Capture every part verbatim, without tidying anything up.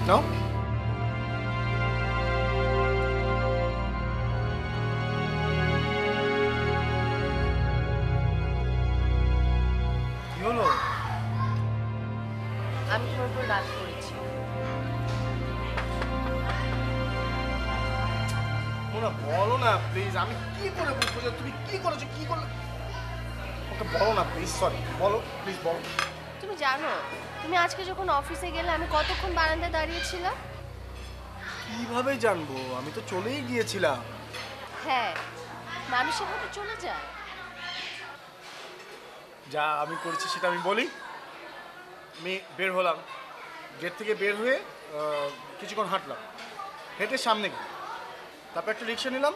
নাও। কি হলো? আমি তোমার উপর রাগ করেছি। মোনা বলো না প্লিজ, আমি কি করে বুঝবো যে তুমি কি করেছো, কি করলে? ওকে বলো না প্লিজ, সরি বলো প্লিজ বলো। তুমি জানো তুমি আজকে যখন অফিসে গেলে আমি কতক্ষণ বারান্দায় দাঁড়িয়েছিলাম? কিভাবে জানবো, আমি তো চলেই গিয়েছিলাম। হ্যাঁ, মানুষ এভাবে চলে যায়। যা আমি করেছি সেটা আমি বলি। আমি বের হলাম, গেট থেকে বের হয়ে কিছুক্ষণ হাঁটলাম, হেঁটে সামনে গেলাম, তারপর একটা রিক্সা নিলাম,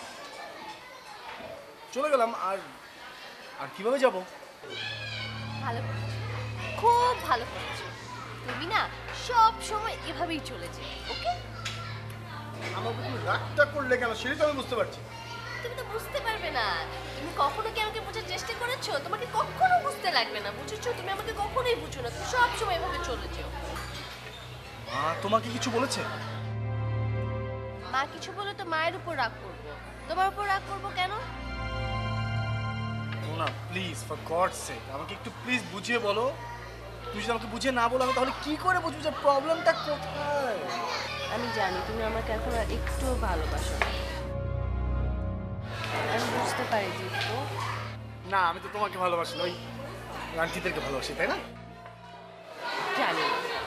চলে গেলাম। আর আর কিভাবে যাব? ভালো করেছো, খুব ভালো করেছো। তুমি না সব সময় এভাবেই চলে যাও, ওকে? আমার তুমি রাগটা করলে কেন সেটা তো আমি বুঝতে পারছি। তুমি তো বুঝতে পারবে না। তুমি কখনো কি আমাকে বোঝার চেষ্টা করেছো? তোমাকে কখনো বুঝতে লাগবে না, বুঝেছো? তুমি আমাকে কখনোই বুঝো না, তুমি সব সময় এভাবে চলে যাও। মা তোমাকে কিছু বলেছে? মা কিছু বলে তো মায়ের উপর রাগ করবো, তোমার উপর রাগ করবো কেন? না প্লিজ, ফর গডস সেক আমাকে একটু প্লিজ বুঝিয়ে বলো। তুমি যদি আমাকে বুঝিয়ে না বলো আমি তাহলে কি করে বুঝবো যে প্রবলেমটা কোথায়? আমি জানি তুমি আমাকে এখন আর একটু ভালোবাসো না, আমি বুঝতে পারি দীপ্ত। না আমি তো তোমাকে ভালোবাসি না, ওই আন্টিদেরকে ভালোবাসি, তাই না? জানি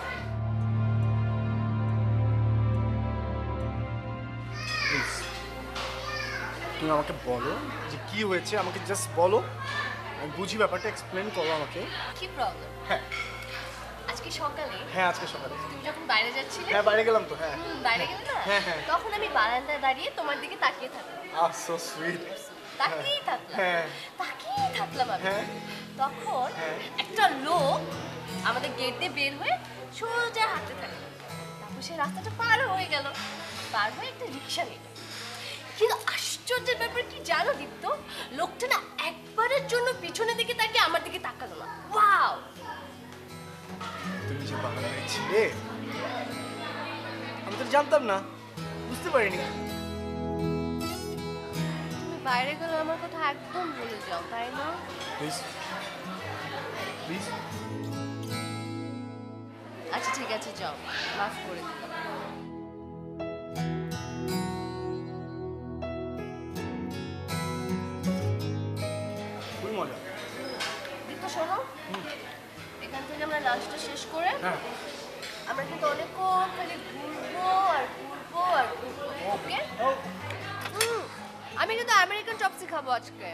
প্লিজ তুমি আমাকে বলো যে কি হয়েছে, আমাকে জাস্ট বলো, আমি বুঝি ব্যাপারটা, এক্সপ্লেন করো আমাকে। কি প্রবলেম? হ্যাঁ আজকে সকালে হ্যাঁ আজকে সকালে তুমি যখন বাইরে যাচ্ছিলে, হ্যাঁ বাইরে গেলাম তো। হ্যাঁ হুম, বাইরে গেলে না, হ্যাঁ, হ্যাঁ। তখন আমি বারান্দায় দাঁড়িয়ে তোমার দিকে তাকিয়ে থাকলাম। আহ সো সুইট। তাকিয়েই থাকলাম, হ্যাঁ। তাকিয়েই থাকলাম আমি। হ্যাঁ। তখন হ্যাঁ। একটা লোক আমাদের গেট দিয়ে বের হয়ে সোজা হাঁটতে থাকলো। তারপর সে রাস্তাটা পার হয়ে গেল, পার হয়ে একটা রিক্সা নিল। কিন্তু আশ্চর্যের ব্যাপার কি জানো দীপ্ত, লোকটা না একবারের জন্য পিছনের দিকে তাকিয়ে আমার দিকে তাকালো না। ওয়াও! তুমি যে বাংলায় ছিলে আমি তো জানতাম না, বুঝতে পারিনি। তুমি বাইরে গেলে আমার কথা একদম ভুলে যাও, তাই না? Please please. আচ্ছা ঠিক আছে, যাও, মাফ করে দিলাম। খুবই মজা। দীপ্ত শোনো, এখান থেকে আমরা লাঞ্চটা শেষ করে হ্যাঁ আমরা কিন্তু অনেকক্ষণ খালি ঘুরবো আর ঘুরবো আর ঘুরবো, ওকে? হুম, আমি কিন্তু আমেরিকান চপসি খাবো আজকে।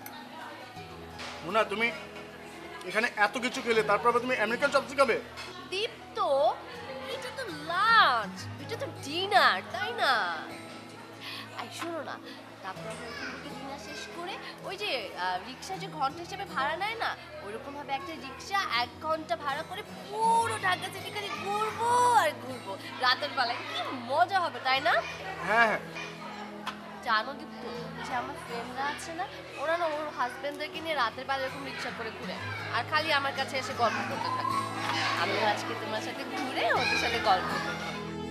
মুনা তুমি এখানে এত কিছু খেলে তারপর আবার তুমি আমেরিকান চপসি খাবে? দীপ্ত, এটা তো লাঞ্চ, এটা তো ডিনার, তাই না? আই শোনো না, তারপর আমরা ওখান থেকে ডিনার শেষ করে ওই যে রিক্সা যে ঘন্টা হিসেবে ভাড়া নেয় না, ওইরকম ভাবে একটা রিক্সা এক ঘন্টা ভাড়া করে পুরো ঢাকা সিটি খালি ঘুরবো আর ঘুরবো রাতের বেলায়। কি মজা হবে, তাই না? হ্যাঁ হ্যাঁ। জানো দীপ্ত, যে আমার ফ্রেন্ডরা আছে না, ওরা না ওর হাজবেন্ডদেরকে নিয়ে রাতের বেলা এরকম রিক্সা করে ঘুরে আর খালি আমার কাছে এসে গল্প করতে থাকে। আমিও আজকে তোমার সাথে ঘুরে ওদের সাথে গল্প করবো।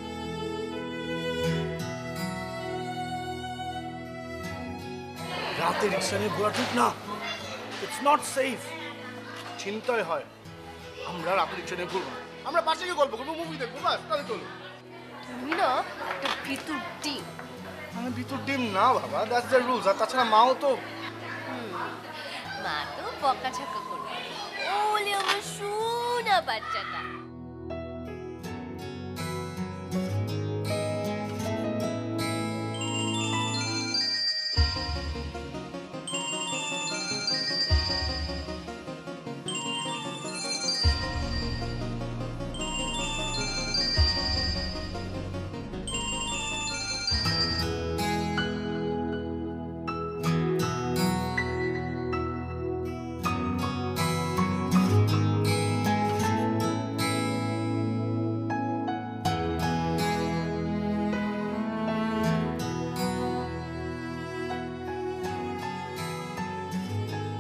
রাতে রিক্সা নিয়ে ঘোরা ঠিক না, ইটস নট সেফ। চিন্তায় হয়, আমরা রাতে রিক্সা নিয়ে ঘুরবো না, আমরা পাশে গিয়ে গল্প করবো, মুভি দেখবো, বাস তাহলে চলো। তুমি না একটা ভিতুর ডিম। আমি ভিতর ডিম না বাবা, দ্যাটস দ্য রুলস। আর তাছাড়া মাও তো। হুম, মা তো বকাঝকা করবে, ওলে আমার সোনা বাচ্চাটা।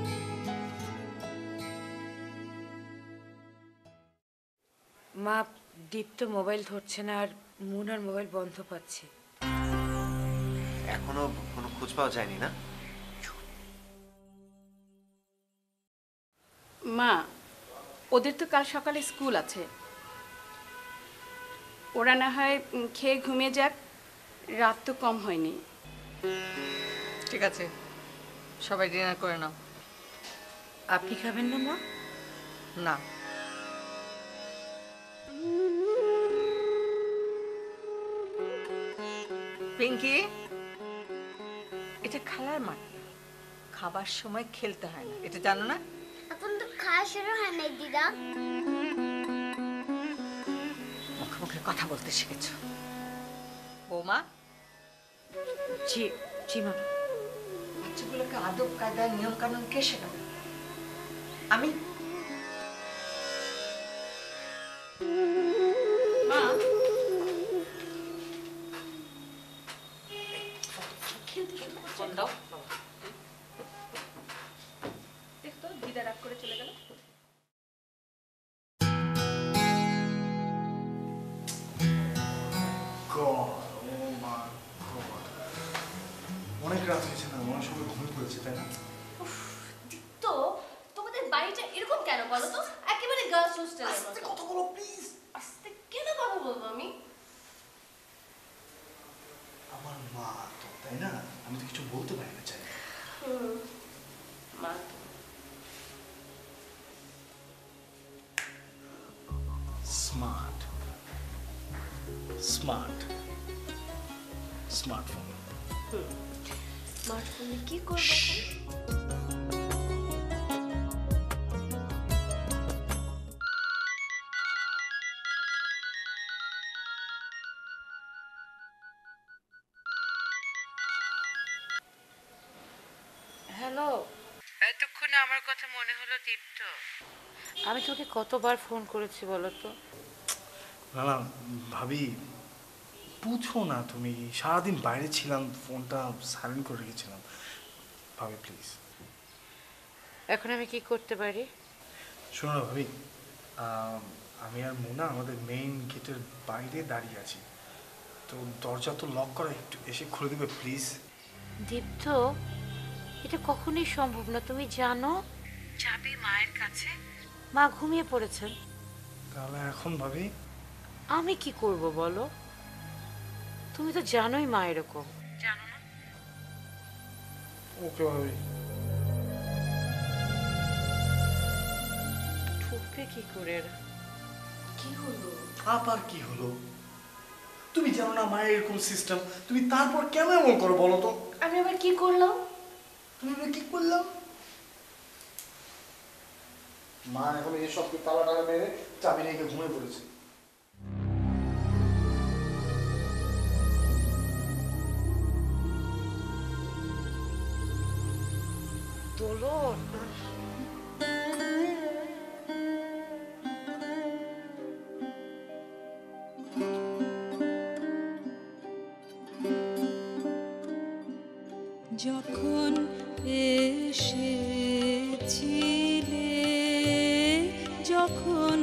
মা দীপ তো মোবাইল ধরছে না, আর মুনার মোবাইল বন্ধ পাচ্ছে। এখনো কোনো খোঁজ পাওয়া যায়নি না? মা, ওদের তো কাল সকালে স্কুল আছে, ওরা না হয় উম, খেয়ে ঘুমিয়ে যাক, রাত তো কম হয়নি। ঠিক আছে, সবাই ডিনার করে নাও। আপনি খাবেন না মা? না, পিঙ্কি, এটা খেলার মাঠ না, খাবার সময় খেলতে হয় না, এটা জানো না? এখন তো খাওয়া শুরু হয় নাই দিদা। মুখে মুখে কথা বলতে শিখেছো। বৌমা, জি জি মা। বাচ্চাগুলোকে আদব কায়দা নিয়ম কানুন কে শেখাবে? আমি। মা, ফোন দাও। দেখতো দিদা রাগ করে চলে গেল। God, oh my God. অনেক রাত হয়েছে না, অনেক সময় ঘুমিয়ে পড়েছে, তাই না? তো তোমাদের বাড়িটা এরকম কেন বলো তো? একেবারে গার্লস হোস্টেলের মতো। কথা বলো প্লিজ। আস্তে কেন কথা বলবো আমি? আমার মা তো, তাই না? আমি তো কিছু বলতে পারি না, চাই। মা স্মার্ট স্মার্ট স্মার্টফোন। স্মার্টফোনে কি করবো? হ্যালো, এতক্ষণে আমার কথা মনে হলো দীপ্ত? আমি তোকে কতবার ফোন করেছি বলো তো? না না ভাবি, বুঝো না তুমি, সারাদিন বাইরে ছিলাম, ফোনটা সাইলেন্ট করে রেখেছিলাম। ভাবি প্লিজ। এখন আমি কি করতে পারি? শোনো না ভাবি, আম, আমি আর মুনা আমাদের মেইন গেটের বাইরে দাঁড়িয়ে আছি, তো দরজা তো লক করা, একটু এসে খুলে দেবে প্লিজ? দীপ্ত, এটা কখনোই সম্ভব না, তুমি জানো। চাবি মায়ের কাছে, মা ঘুমিয়ে পড়েছেন। তাহলে এখন ভাবি আমি কি করব বলো? তুমি তো জানোই মা এরকম, জানো না? ওকে ভাবি। ঠুকবে কি করে এরা? কি হলো? আবার কি হলো? তুমি জানো না মায়ের এরকম সিস্টেম, তুমি তারপর কেন এমন করো বলো তো? আমি আবার কি করলাম? তুমি এবার কি করলাম? মা এখন এই সব তালা টালা মেরে চাবি রেখে ঘুমিয়ে পড়েছে। দোলন, যখন এসেছিলে, যখন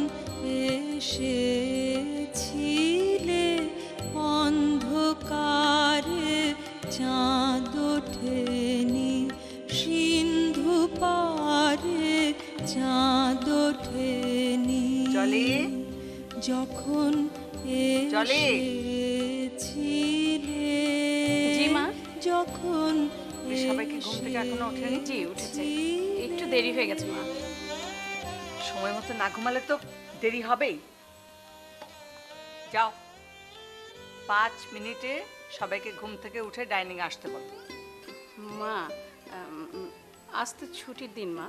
এসেছিলে, অন্ধকারে চাঁদ ওঠেনি, সিন্ধু পারে চাঁদ ওঠেনি। জলি, যখন জলি। এসেছিলে, জি মা। যখন সবাইকে ঘুম থেকে এখনো ওঠেনি? জি উঠেছে, একটু দেরি হয়ে গেছে মা। সময় মতো না ঘুমালে তো দেরি হবেই। যাও, পাঁচ মিনিটে সবাইকে ঘুম থেকে উঠে ডাইনিং আসতে বলো। মা, উম, আজ তো ছুটির দিন মা।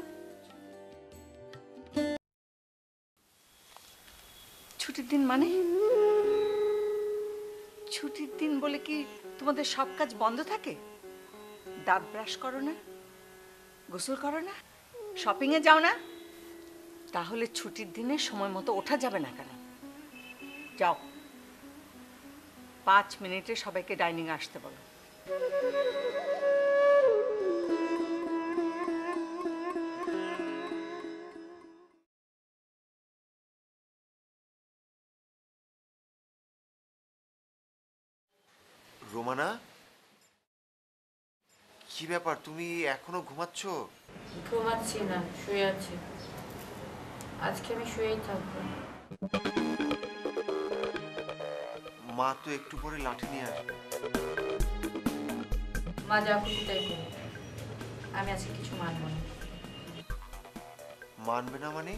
ছুটির দিন মানে? ছুটির দিন বলে কি তোমাদের সব কাজ বন্ধ থাকে? দাঁত ব্রাশ করো না, গোসল করো না, শপিং এ যাও না? তাহলে ছুটির দিনে সময় মতো ওঠা যাবে না কেন? যাও, পাঁচ মিনিটে সবাইকে ডাইনিং আসতে বলো। রোমানা, কি ব্যাপার, তুমি এখনো ঘুমাচ্ছ? ঘুমাচ্ছি না, শুয়ে আছি। আজকে আমি শুয়েই থাকবো। মা তো একটু পরে লাঠি নিয়ে আসবে। মা যা খুশি তাই করুক, আমি আজকে কিছু মানবো না। মানবে না মানে?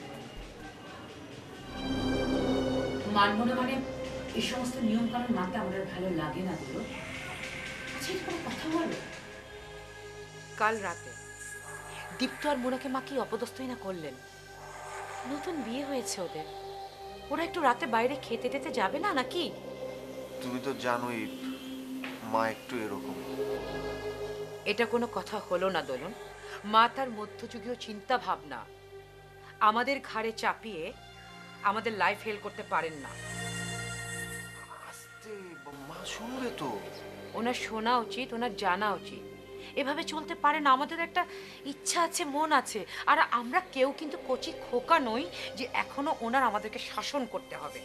মানবো না মানে এই সমস্ত নিয়ম কানুন মানতে আমাদের ভালো লাগে না দুলো। আচ্ছা, এটা কোনো কথা বলো? কাল রাতে দীপ্ত আর মোনাকে মা কি অপদস্থই না করলেন। নতুন বিয়ে হয়েছে ওদের, ওরা একটু রাতে বাইরে খেতে টেতে যাবে না নাকি? তুমি তো জানোই মা একটু এরকম। এটা কোনো কথা হলো না দোলন। মা তার মধ্যযুগীয় চিন্তা ভাবনা আমাদের ঘাড়ে চাপিয়ে আমাদের লাইফ হেল করতে পারেন না। আস্তে, মা শুনবে তো। ওনার শোনা উচিত, ওনার জানা উচিত। এভাবে চলতে পারে না। আমাদের একটা ইচ্ছা আছে, মন আছে, আর আমরা কেউ কিন্তু কচি খোকা নই যে এখনো ওনার আমাদেরকে শাসন করতে হবে।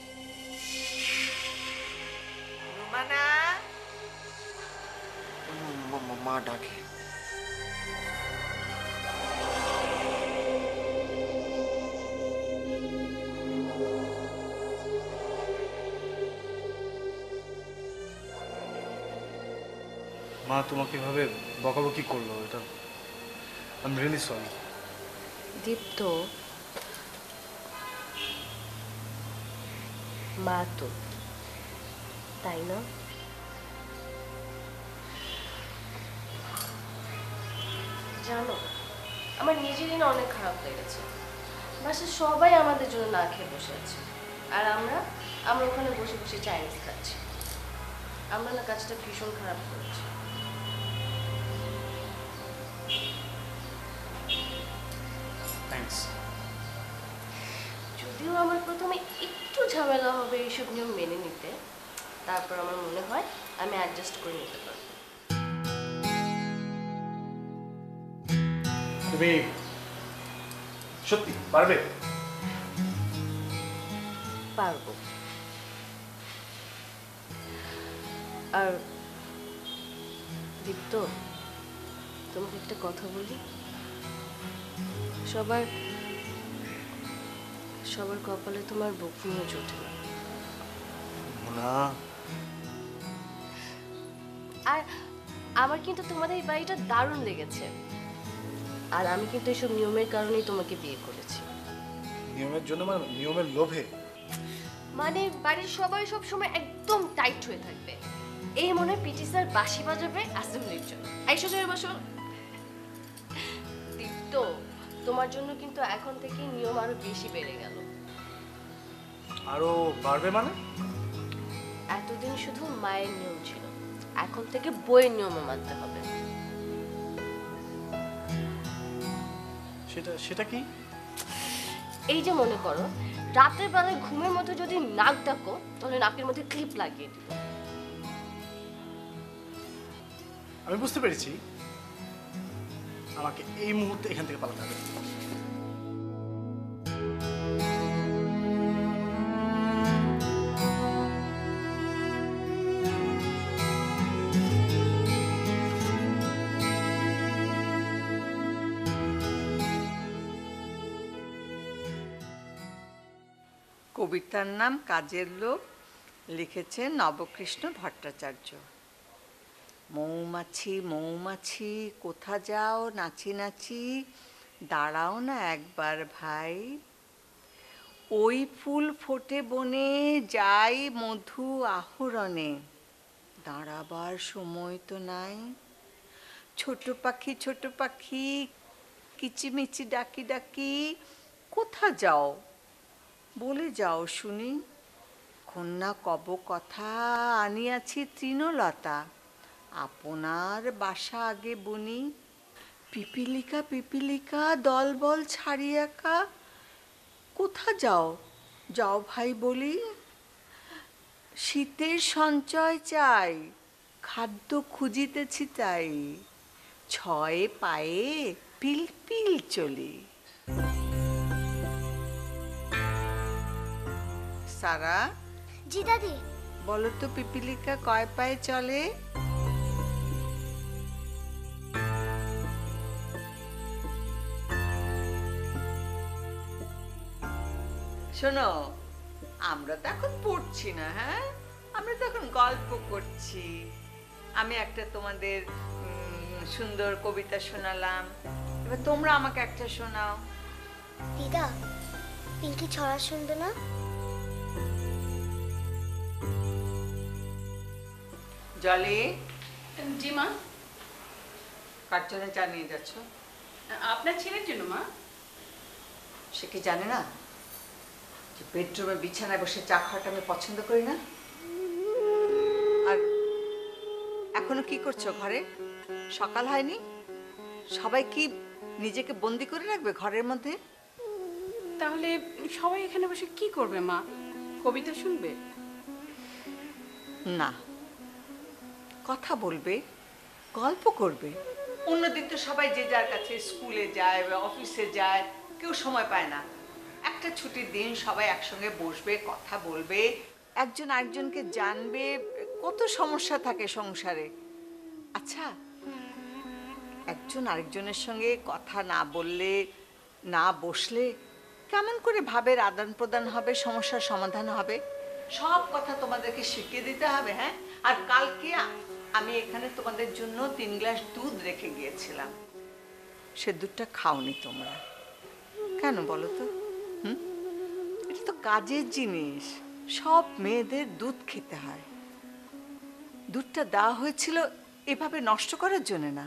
রোমানা, ম- ম- মা ডাকে। মা তোমাকে এভাবে বকাবকি করলো, এটা I am really sorry. Dipto, মা তো, তাই না? জানো, আমার নিজেরই না অনেক খারাপ লেগেছে। বাসায় সবাই আমাদের জন্য না খেয়ে বসে আছে, আর আমরা আমরা ওখানে বসে বসে চাইনিজ খাচ্ছি। আমরা না কাজটা ভীষণ খারাপ করেছি। থ্যাঙ্কস। যদিও আমার প্রথমে একটু ঝামেলা হবে এইসব নিয়ম মেনে নিতে, তারপর আমার মনে হয় আমি অ্যাডজাস্ট করে নিতে পারবো। তুমি সত্যি পারবে? পারবো। আর দীপ্ত, তোমাকে একটা কথা বলি। সবার সবার কপালে তোমার বুক নিয়ে জোটে না। না, আর আমার কিন্তু তোমাদের এই বাড়িটা দারুণ লেগেছে, আর আমি কিন্তু এসব নিয়মের কারণেই তোমাকে বিয়ে করেছি। নিয়মের জন্য মানে নিয়মের লোভে? মানে বাড়ির সবাই সব সময় একদম টাইট হয়ে থাকবে, এই মনে পিটি স্যার বাঁশি বাজাবে অ্যাসেম্বলির জন্য। আইসো জয় বসো। দীপ্ত, তোমার জন্য কিন্তু এখন থেকে নিয়ম আরো বেশি বেড়ে গেল। আরো বাড়বে মানে? এতদিন শুধু মায়ের নিয়ম ছিল, এখন থেকে বইয়ের নিয়মে মানতে হবে। সেটা সেটা কি? এই যে মনে করো, রাতের বেলায় ঘুমের মধ্যে যদি নাক ডাকো, তাহলে নাকের মধ্যে ক্লিপ লাগিয়ে দিল। আমি বুঝতে পেরেছি, আমাকে এই মুহূর্তে এখান থেকে পালাতে হবে। কবিতার নাম কাজের লোক, লিখেছেন নবকৃষ্ণ ভট্টাচার্য। মৌমাছি মৌমাছি কোথা যাও নাচি নাচি, দাঁড়াও না একবার ভাই। ওই ফুল ফোটে বনে, যাই মধু আহরণে, দাঁড়াবার সময় তো নাই। ছোট পাখি ছোট পাখি কিচিমিচি ডাকি ডাকি, কোথা যাও বলে যাও শুনি। কন্যা কব কথা আনিয়াছি তৃণলতা, আপনার বাসা আগে বুনি। পিপিলিকা পিপিলিকা দলবল ছাড়িয়াকা, কোথা যাও যাও ভাই বলি। শীতের সঞ্চয় চাই, খাদ্য খুঁজিতেছি তাই, ছয় পায়ে পিল পিল চলি। সারা, জি দাদি। বলো তো পিপিলিকা কয় পায়ে চলে? শোনো, আমরা তো এখন পড়ছি না, হ্যাঁ, আমরা তো এখন গল্প করছি। আমি একটা তোমাদের উম, সুন্দর কবিতা শোনালাম, এবার তোমরা আমাকে একটা শোনাও। দিদা, পিঙ্কি ছড়া শুনবে না? জলে জি মা। কার জন্য চা নিয়ে যাচ্ছ? আপনার ছেলের জন্য মা। সে কি জানে না যে বেডরুমে বিছানায় বসে চা খাওয়াটা আমি পছন্দ করি না? আর এখনো কি করছো ঘরে? সকাল হয়নি? সবাই কি নিজেকে বন্দি করে রাখবে ঘরের মধ্যে? তাহলে সবাই এখানে বসে কি করবে মা? কবিতা শুনবে? না, কথা বলবে, গল্প করবে। অন্যদিন তো সবাই যে যার কাছে স্কুলে যায় বা অফিসে যায়, কেউ সময় পায় না। একটা ছুটির দিন সবাই একসঙ্গে বসবে, কথা বলবে, একজন আরেকজনকে জানবে। কত সমস্যা থাকে সংসারে। আচ্ছা, একজন আরেকজনের সঙ্গে কথা না বললে, না বসলে কেমন করে ভাবের আদান প্রদান হবে, সমস্যার সমাধান হবে? সব কথা তোমাদেরকে শিখিয়ে দিতে হবে, হ্যাঁ? আর কালকে আমি এখানে তোমাদের জন্য তিন গ্লাস দুধ রেখে গিয়েছিলাম, সে দুধটা খাওনি তোমরা। কেন বলো তো? হুম, এটা তো কাজের জিনিস, সব মেয়েদের দুধ খেতে হয়। দুধটা দেওয়া হয়েছিল এভাবে নষ্ট করার জন্য না।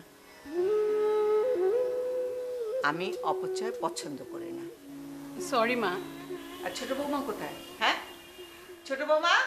আমি অপচয় পছন্দ করি না। সরি মা। আর ছোট বৌমা কোথায়? হ্যাঁ, ছোট বৌমা?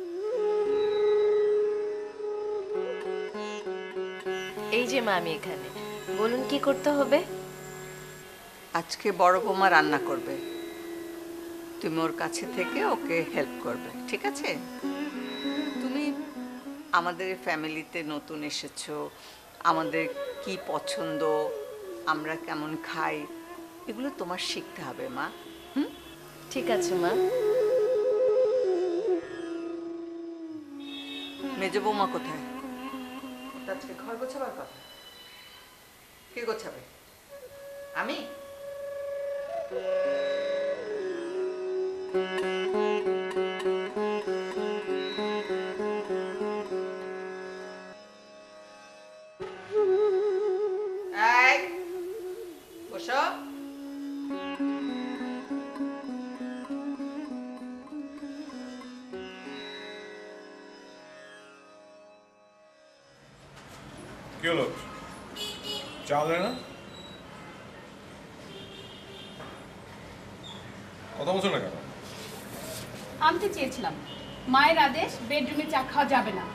এই যে মা, আমি এখানে। বলুন কি করতে হবে? আজকে বড় বৌমা রান্না করবে, তুমি ওর কাছে থেকে ওকে হেল্প করবে, ঠিক আছে? তুমি আমাদের ফ্যামিলিতে নতুন এসেছো, আমাদের কি পছন্দ, আমরা কেমন খাই, এগুলো তোমার শিখতে হবে মা। হুম, ঠিক আছে মা। মেজ বৌমা কোথায়? আজকে ঘর গোছাবার কথা। কে গোছাবে? আমি? এই, বসো। কি হলো? চালে না? কথা বলছো না কেন? আনতে চেয়েছিলাম, মায়ের আদেশ বেডরুমে চা খাওয়া যাবে না।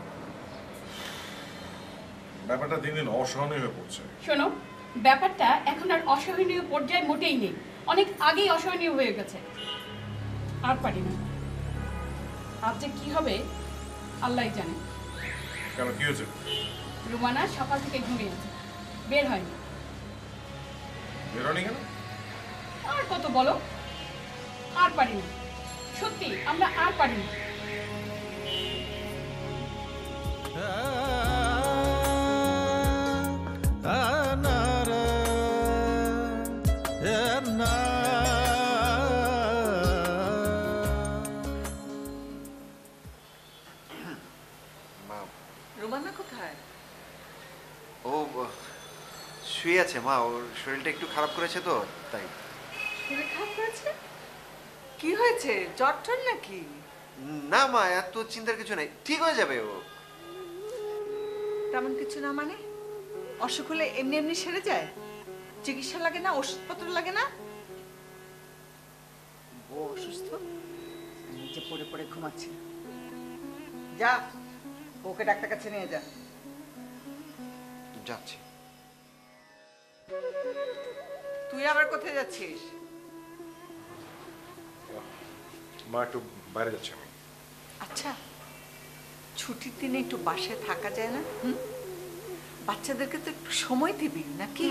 ব্যাপারটা দিন দিন অসহনীয় হয়ে পড়ছে। শোনো, ব্যাপারটা এখন আর অসহনীয় পর্যায়ে মোটেই নেই, অনেক আগেই অসহনীয় হয়ে গেছে। আর পারি না। আজ যে কি হবে আল্লাহই জানে। কেন, কি হয়েছে? রুমানা সকাল থেকে ঘুমিয়ে আছে, বের হয়নি। বেরোনি কেন? আর কত বলো, আর পারি না, সত্যি আমরা আর পারি না। রুমানা কোথায়? ও শুয়ে আছে মা, ওর শরীরটা একটু খারাপ করেছে তো তাই। শরীর খারাপ করেছে? কি হয়েছে, জ্বর টর নাকি? না মা, এত চিন্তার কিছু নাই, ঠিক হয়ে যাবে ও। তেমন কিছু না মানে? অসুখ হলে এমনি এমনি সেরে যায়? চিকিৎসা লাগে না, ওষুধপত্র লাগে না? ও অসুস্থ, নিচে পড়ে পড়ে ঘুমাচ্ছে। যা, ওকে ডাক্তার কাছে নিয়ে যা। যাচ্ছি। তুই আবার কোথায় যাচ্ছিস? মা, একটু বাইরে যাচ্ছি আমি। আচ্ছা, ছুটির দিনে একটু বাসায় থাকা যায় না? হুম, বাচ্চাদেরকে তো একটু সময় দিবি নাকি?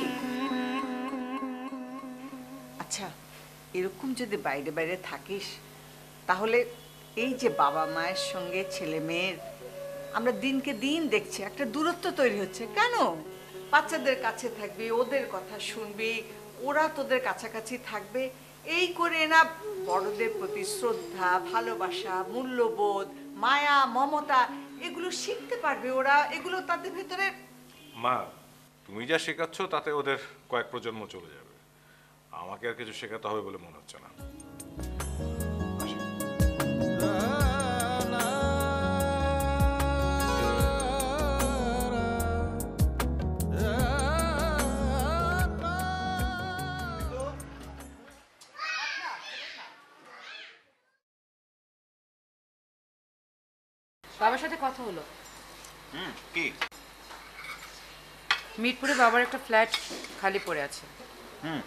আচ্ছা, এরকম যদি বাইরে বাইরে থাকিস তাহলে এই যে বাবা মায়ের সঙ্গে ছেলে মেয়ের আমরা দিনকে দিন দেখছি একটা দূরত্ব তৈরি হচ্ছে কেন? বাচ্চাদের কাছে থাকবি, ওদের কথা শুনবি, ওরা তোদের কাছাকাছি থাকবে, এই করে না বড়দের প্রতি শ্রদ্ধা, ভালোবাসা, মূল্যবোধ, মায়া, মমতা এগুলো শিখতে পারবে ওরা। এগুলো তাদের ভেতরে। মা, তুমি যা শেখাচ্ছ তাতে ওদের কয়েক প্রজন্ম চলে যাবে। আমাকে আর কিছু শেখাতে হবে বলে মনে হচ্ছে না। বাবার সাথে কথা হলো। হুম, কি? মিরপুরে বাবার একটা ফ্ল্যাট খালি পড়ে আছে। হুম,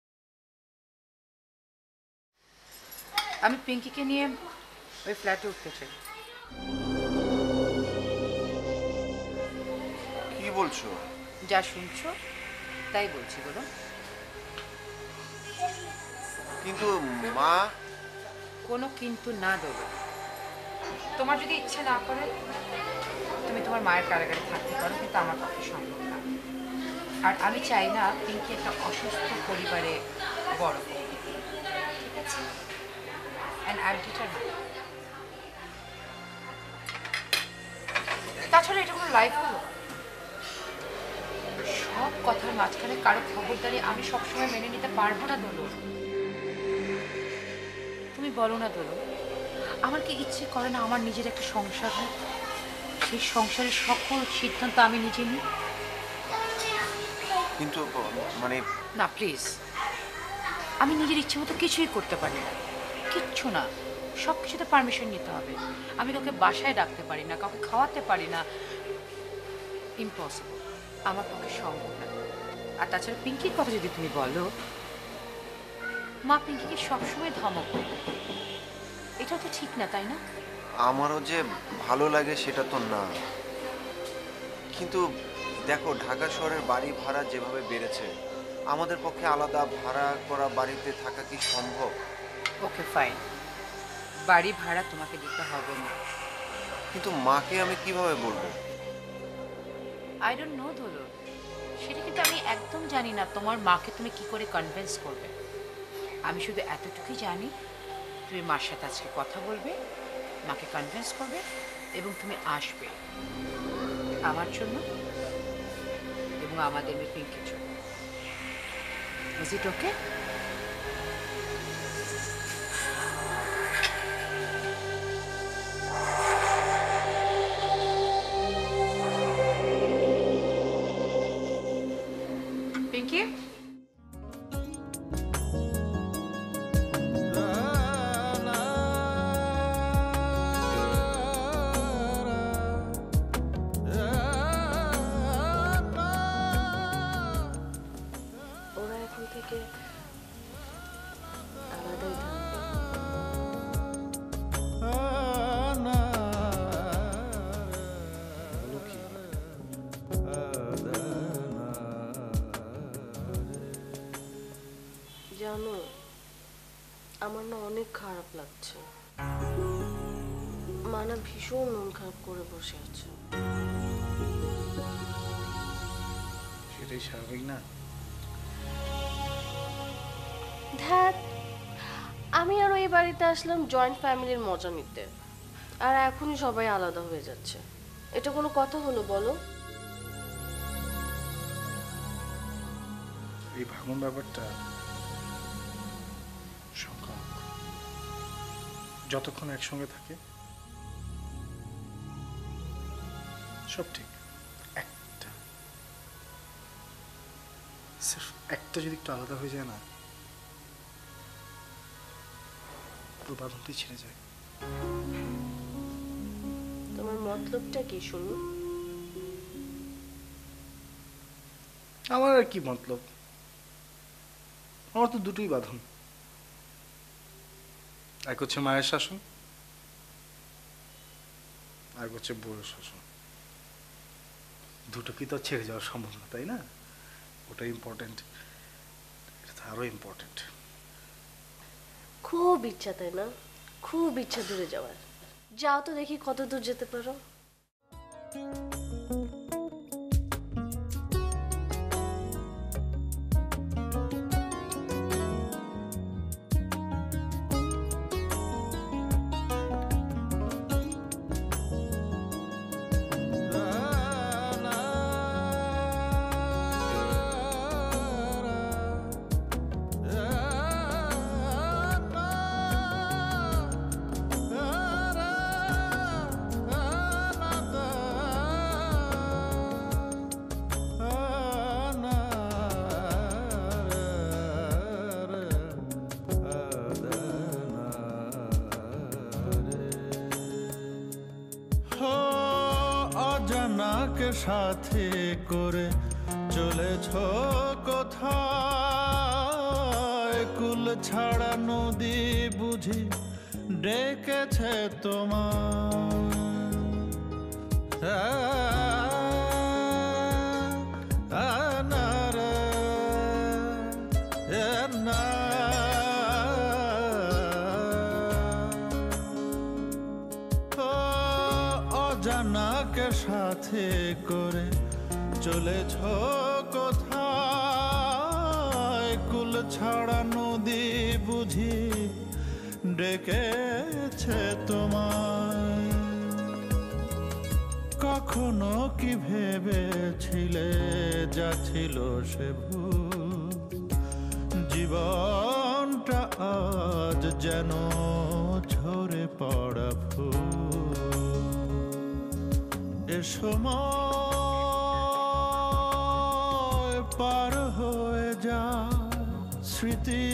আমি পিঙ্কিকে নিয়ে ওই ফ্ল্যাটে উঠতে চাই। কি বলছো? যা শুনছো তাই বলছি, বলো। কিন্তু মা। কোনো কিন্তু না দেবো। তোমার যদি ইচ্ছে না করে তুমি তোমার মায়ের কারাগারে থাকতে পারো, কিন্তু আমার পক্ষে সম্ভব না। আর আমি চাই না পিঙ্কি একটা অসুস্থ পরিবারে বড় হোক, ঠিক আছে? And I am determined. তাছাড়া এটা কোনো লাইফ হলো? সব কথার মাঝখানে কারো খবরদারি আমি সবসময় মেনে নিতে পারবো না দোলো। তুমি বলো না দোলো, আমার কি ইচ্ছে করে না আমার নিজের একটা সংসার হোক, সেই সংসারের সকল সিদ্ধান্ত আমি নিজে নিই? কিন্তু মানে না প্লিজ, আমি নিজের ইচ্ছে মতো কিছুই করতে পারি না, কিচ্ছু না। সব কিছুতে পারমিশন নিতে হবে। আমি কাউকে বাসায় ডাকতে পারি না, কাউকে খাওয়াতে পারি না। ইম্পসিবল, আমার পক্ষে সম্ভব না। আর তাছাড়া পিঙ্কির কথা যদি তুমি বলো, মা পিঙ্কিকে সবসময় ধমক দেবে, এটা তো ঠিক না, তাই না? আমারও যে ভালো লাগে সেটা তো না, কিন্তু দেখো ঢাকা শহরের বাড়ি ভাড়া যেভাবে বেড়েছে, আমাদের পক্ষে আলাদা ভাড়া করা বাড়িতে থাকা কি সম্ভব? ওকে ফাইন, বাড়ি ভাড়া তোমাকে দিতে হবে না। কিন্তু মাকে আমি কিভাবে বলবো? আই ডোন্ট নো ধরো, সেটা কিন্তু আমি একদম জানি না তোমার মাকে তুমি কি করে কনভিন্স করবে। আমি শুধু এতটুকুই জানি, তুমি মার সাথে আজকে কথা বলবে, মাকে কনভিন্স করবে এবং তুমি আসবে আমার জন্য এবং আমাদের মেয়ে পিঙ্কির জন্য। ইজ ইট ওকে? পিঙ্কি, ওরা এখন থেকে আলাদাই থাকবে। জানো, আমার না অনেক খারাপ লাগছে। মা না ভীষণ মন খারাপ করে বসে আছে। সেটাই স্বাভাবিক না? ধ্যাত, আমি আর এই বাড়িতে আসলাম জয়েন্ট ফ্যামিলির মজা নিতে, আর এখনই সবাই আলাদা হয়ে যাচ্ছে। এটা কোনো কথা হলো বলো? এই ভাঙন ব্যাপারটা সংক্রামক। যতক্ষণ একসঙ্গে থাকে সব ঠিক, একটা সির্ফ একটা যদি একটু আলাদা হয়ে যায় না, পুরো বাঁধনটি ছিঁড়ে যায়। তোমার মতলবটা কি শুনুন? আমার আর কি মতলব? আমার তো দুটোই বাঁধন। এক হচ্ছে মায়ের শাসন, আর হচ্ছে বউয়ের শাসন। দুটো কি তো ছেড়ে যাওয়া সম্ভব না, তাই না? ওটা ইম্পর্টেন্ট, এটা তো আরো ইম্পর্টেন্ট। খুব ইচ্ছা, তাই না? খুব ইচ্ছা দূরে যাওয়ার। যাও তো দেখি কত দূর যেতে পারো। সাথে করে চলেছ কোথায়, কুল ছাড়া নদী বুঝি ডেকেছে তোমার। অজানাকে সাথে করে চলেছ কোথায়, কুল ছাড়া নদী বুঝি ডেকেছে তোমায়। কখনো কি ভেবেছিলে যা ছিল সে ভুল, জীবনটা আজ যেন ঝরে পড়া ফুল। এ সময় পার হয়ে যায়, স্মৃতি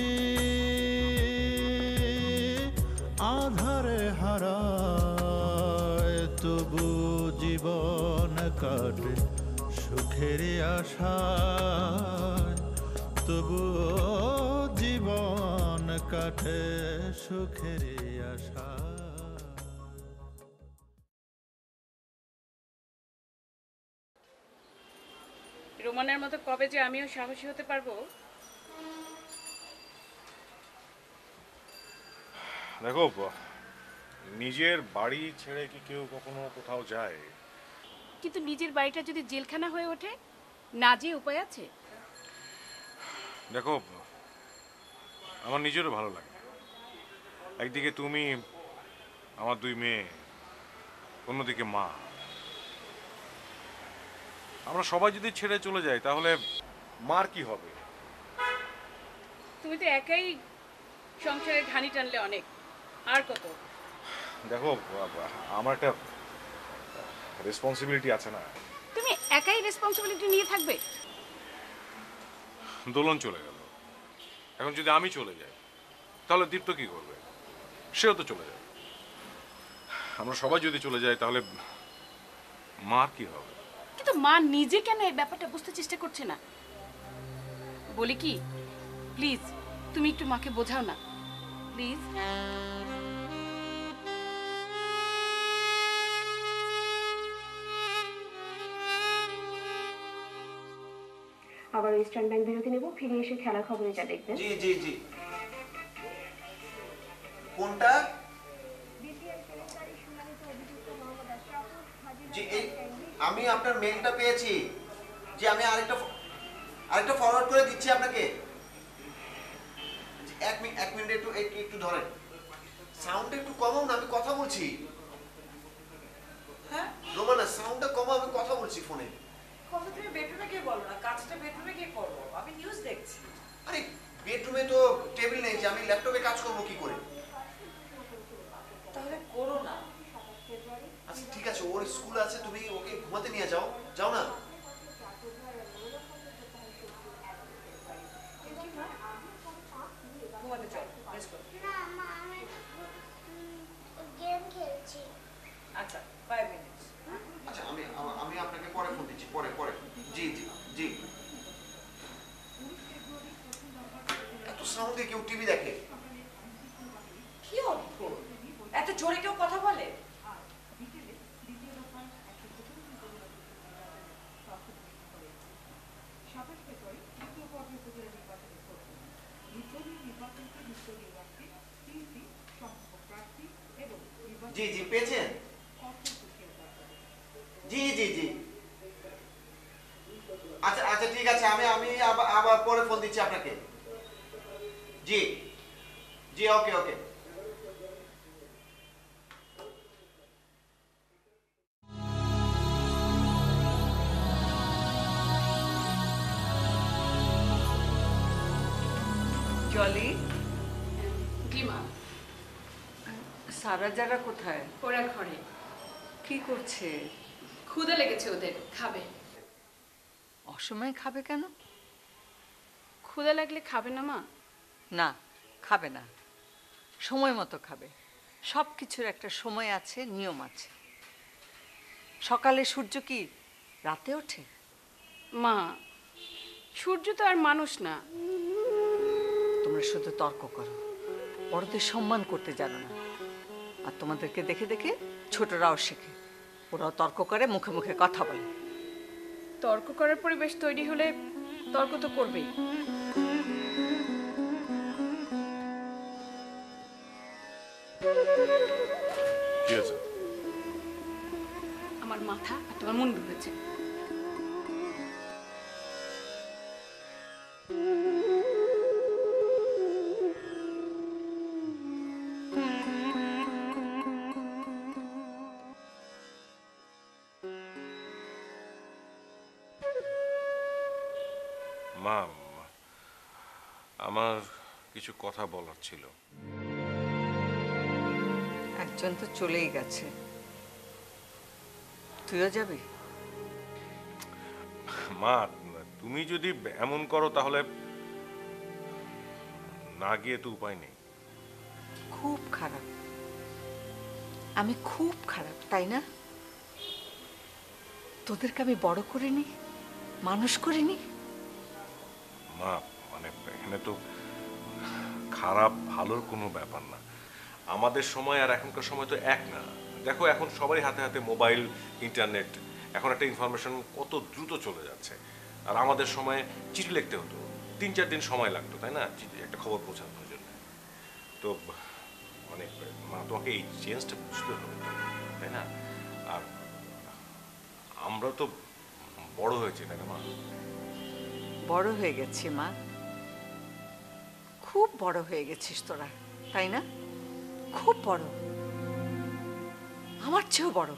আধারে হারায়, তবু জীবন কাটে সুখের আশায়, তবু জীবন কাটে সুখের আশায়। রোমানের মতো কবে যে আমিও সাহসী হতে পারবো। দেখো, নিজের বাড়ি ছেড়ে কি কেউ কখনো কোথাও যায়? কিন্তু নিজের বাড়িটা যদি জেলখানা হয়ে ওঠে, না যে উপায় আছে। দেখো, আমার নিজেরও ভালো লাগে। একদিকে তুমি, আমার দুই মেয়ে, অন্যদিকে মা। আমরা সবাই যদি ছেড়ে চলে যাই তাহলে মার কি হবে? তুমি তো একাই সংসারে ঘানি টানলে অনেক, আর কত? দেখো, আমার একটা রেসপন্সিবিলিটি আছে না। তুমি একাই রেসপন্সিবিলিটি নিয়ে থাকবে? দোলন চলে গেল, এখন যদি আমি চলে যাই তাহলে দীপ্ত কি করবে? সেও তো চলে যাবে। আমরা সবাই যদি চলে যাই তাহলে মার কি হবে? কিন্তু মা নিজে কেন এই ব্যাপারটা বুঝতে চেষ্টা করছে না? বলি কি, প্লিজ তুমি একটু মাকে বোঝাও না, প্লিজ। আবার ইস্টার্ন ব্যাংক বিরতি নেব, ফিরে এসে খেলার খবরে যা দেখবেন। জি জি জি। কোনটা? জি, আমি আপনার মেইলটা পেয়েছি। যে আমি আরেকটা আরেকটা ফরওয়ার্ড করে দিচ্ছি আপনাকে। এক মিনিট এক মিনিট একটু একটু ধরেন। সাউন্ডটা একটু কমাও না, আমি কথা বলছি। হ্যাঁ রোমানা, সাউন্ডটা কমাও, আমি কথা বলছি ফোনে। কথা তুমি বেডরুমে গিয়ে বলো না, কাজটা বেডরুমে গিয়ে করো। আমি নিউজ দেখছি। আরে বেডরুমে তো টেবিল নেই যে আমি ল্যাপটপে কাজ করবো কি করে? তাহলে করো না। আচ্ছা ঠিক আছে, ওর স্কুল আছে, তুমি ওকে ঘুমাতে নিয়ে যাও, যাও না। ঘুমাতে চলো, রেস্ট করো। না মা, আমি গেম খেলছি। আচ্ছা, ফাইভ মিনিটস। আচ্ছা আমি আমি আপনাকে পরে ফোন দিচ্ছি, পরে পরে। জি জি জি। এত সাউন্ডে কেউ টিভি দেখে? কি অদ্ভুত, এত জোরে কেউ কথা বলে? নির্বাচনকে নির্বাচনকে নির্বাচনকে তিনটি সম্ভাব্য প্রার্থী জি জি পেয়েছেন? জি জি জি আচ্ছা আচ্ছা ঠিক আছে, আমি আমি আবার আবার পরে ফোন দিচ্ছি আপনাকে। জি জি ওকে ওকে। জলি, জি মা। সারা যারা কোথায়? ওরা ঘরে। কি করছে? ক্ষুধা লেগেছে ওদের, খাবে। অসময়ে খাবে কেন? ক্ষুধা লাগলে খাবে না মা? না, খাবে না, সময় মতো খাবে। সব কিছুর একটা সময় আছে, নিয়ম আছে। সকালে সূর্য কি রাতে ওঠে? মা, সূর্য তো আর মানুষ না। তোমরা শুধু তর্ক করো, বড়দের সম্মান করতে জানো না। আর তোমাদেরকে দেখে দেখে ছোটরাও শেখে, ওরাও তর্ক করে, মুখে মুখে কথা বলে। তর্ক করার পরিবেশ তৈরি হলে তর্ক তো করবেই। কি আছে? আমার মাথা আর তোমার মন ঘুরেছে। মা, আমার কিছু কথা বলার ছিল। একজন তো চলেই গেছে, তুইও যাবি? মা, তুমি যদি এমন করো তাহলে না গিয়ে তো উপায় নেই। খুব খারাপ, আমি খুব খারাপ, তাই না? তোদেরকে আমি বড় করিনি, মানুষ করিনি। মা, মানে এখানে তো খারাপ ভালোর কোনো ব্যাপার না। আমাদের সময় আর এখনকার সময় তো এক না। দেখো এখন সবারই হাতে হাতে মোবাইল, ইন্টারনেট। এখন একটা ইনফরমেশন কত দ্রুত চলে যাচ্ছে। আর আমাদের সময় চিঠি লিখতে হতো, তিন চার দিন সময় লাগতো, তাই না, একটা খবর পৌঁছানোর জন্য। তো মানে মা, তোমাকে এই চেঞ্জটা বুঝতে হবে, তাই না? আর আমরা তো বড় হয়েছি, তাই না মা? বড় হয়ে গেছি মা, খুব বড় হয়ে গেছিস তোরা, তাই না? খুব বড়, আমার চেয়েও বড়।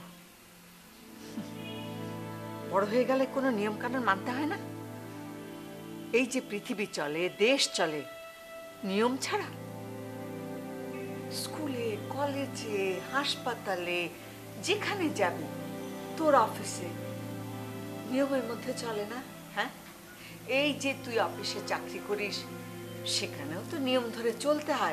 বড় হয়ে গেলে কোনো নিয়ম কানুন মানতে হয় না। এই যে পৃথিবী চলে, দেশ চলে নিয়ম ছাড়া। স্কুলে, কলেজে, হাসপাতালে, যেখানে যাবি, তোর অফিসে নিয়মের মধ্যে চলে না? হ্যাঁ, এই যে তুই অফিসে চাকরি করিস, সেখানেও তো নিয়ম ধরে চলতে হয়।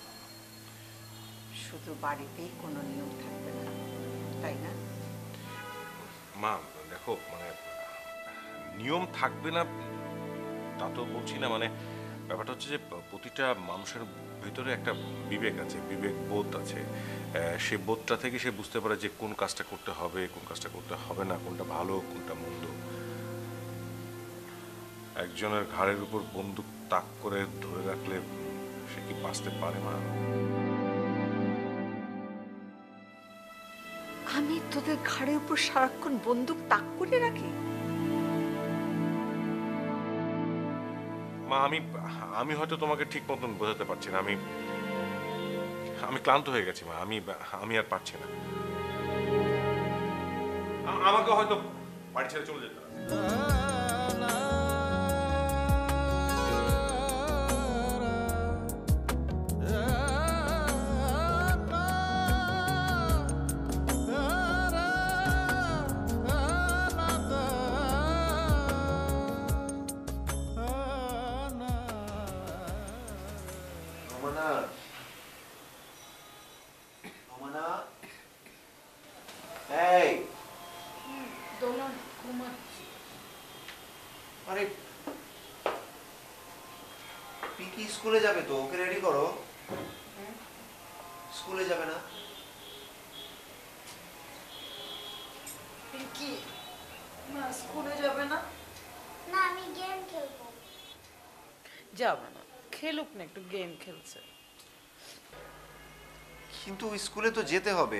শুধু বাড়িতেই কোনো নিয়ম থাকবে না, তাই না? মা দেখো, মানে নিয়ম থাকবে না তা তো বলছি না। মানে ব্যাপারটা হচ্ছে যে প্রতিটা মানুষের ভিতরে একটা বিবেক আছে, বিবেক বোধ আছে। সে বোধটা থেকে সে বুঝতে পারে যে কোন কাজটা করতে হবে, কোন কাজটা করতে হবে না, কোনটা ভালো কোনটা মন্দ। একজনের ঘাড়ের উপর বন্দুক তাক করে ধরে রাখলে সে কি বাঁচতে পারে মা? আমি তোদের ঘাড়ের উপর সারাক্ষণ বন্দুক তাক করে রাখি? মা, আমি আমি হয়তো তোমাকে ঠিক মতন বোঝাতে পারছি না। আমি আমি ক্লান্ত হয়ে গেছি মা, আমি আমি আর পারছি না। আমাকে হয়তো বাড়ি ছেড়ে চলে যেতে হবে। আরে পিকি স্কুলে যাবে তো, ওকে রেডি করো। স্কুলে যাবে না? পিঙ্কি মা স্কুলে যাবে না? না, আমি গেম খেলবো। যাবে না, খেলুক না, একটু গেম খেলছে। কি কিন্তু স্কুলে তো যেতে হবে।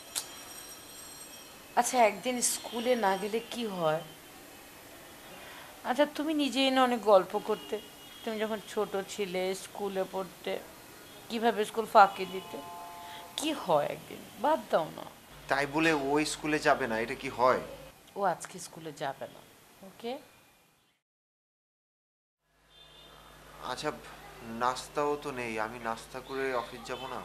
আচ্ছা একদিন স্কুলে না গেলে কি হয়? আচ্ছা তুমি নিজেই না অনেক গল্প করতে, তুমি যখন ছোট ছিলে স্কুলে পড়তে কিভাবে স্কুল ফাঁকি দিতে, কি হয় একদিন? বাদ দাও না। তাই বলে ওই স্কুলে যাবে না, এটা কি হয়? ও আজকে স্কুলে যাবে না, ওকে? আচ্ছা নাস্তাও তো নেই, আমি নাস্তা করে অফিস যাব না?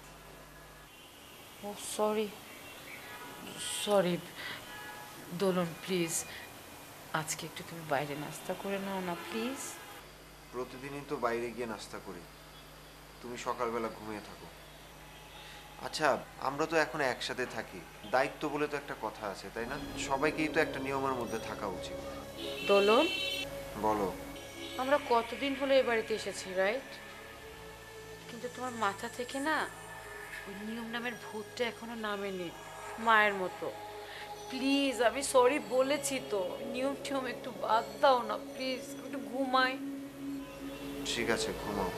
ও সরি সরি দোলন, প্লিজ আজকে একটু তুমি বাইরে নাস্তা করে নাও না প্লিজ। প্রতিদিনই তো বাইরে গিয়ে নাস্তা করি, তুমি সকালবেলা ঘুমিয়ে থাকো। আচ্ছা আমরা তো এখন একসাথে থাকি, দায়িত্ব বলে তো একটা কথা আছে তাই না? সবাইকেই তো একটা নিয়মের মধ্যে থাকা উচিত। দোলন বলো। আমরা কতদিন হলো এই বাড়িতে এসেছি, রাইট? কিন্তু তোমার মাথা থেকে না ওই নিয়ম নামের ভূতটা এখনো নামেনি, মায়ের মতো। প্লিজ আমি সরি বলেছি তো, নিয়ম টিয়ম একটু বাদ দাও না প্লিজ, একটু ঘুমাই। ঠিক আছে ঘুমাও,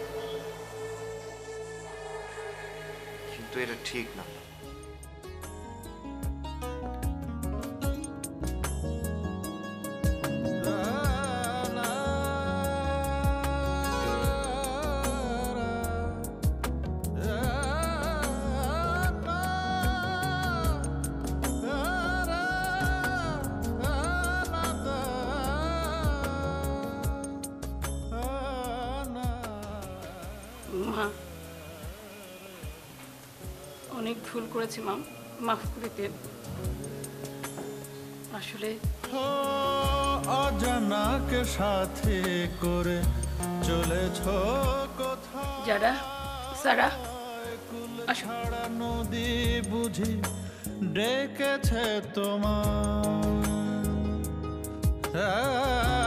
কিন্তু এটা ঠিক না। মা অনেক ভুল করেছি মা, মাফ করে দেন। আসলে অজানাকে সাথে করে চলেছ কোথায়, যারা সারা ছাড়া নদী বুঝি ডেকেছে তোমার।